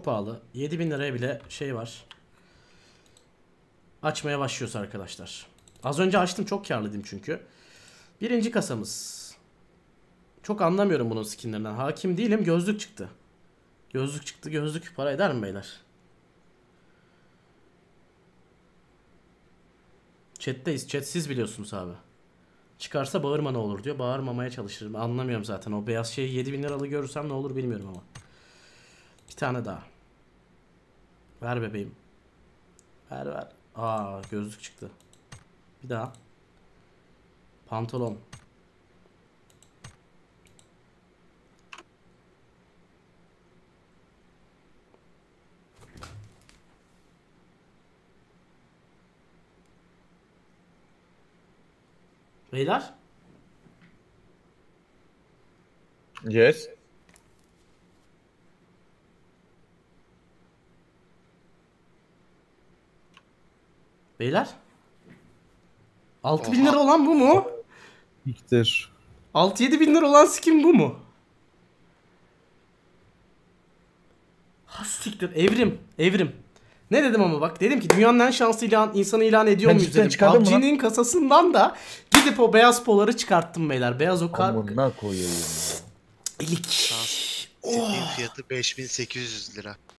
pahalı. 7000 liraya bile şey var. Açmaya başlıyoruz arkadaşlar. Az önce açtım, çok karlıydım çünkü. Birinci kasamız. Çok anlamıyorum bunun skinlerinden. Hakim değilim. Gözlük çıktı. Gözlük çıktı. Gözlük para eder mi beyler? Chat'teyiz. Chat siz biliyorsunuz abi. Çıkarsa bağırma ne olur diyor. Bağırmamaya çalışırım. Anlamıyorum zaten. O beyaz şeyi 7000 liralı görürsem ne olur bilmiyorum ama. Bir tane daha. Ver bebeğim. Ver ver. Aa, gözlük çıktı. Bir daha. Pantolon. Beyler. Yes. Beyler. 6000 lira olan bu mu? İktir. 6-7 bin lira olan skin bu mu? Ha siktir. Evrim. Evrim. Ne dedim ama bak. Dedim ki dünyanın en şanslı insanı ilan ediyor Ben muyuz cidden dedim. çıkardın mı lan? PUBG'nin kasasından da gidip o beyaz poları çıkarttım beyler. Beyaz o kar... Amına koyayım ya. İlik. Setinin fiyatı 5800 lira.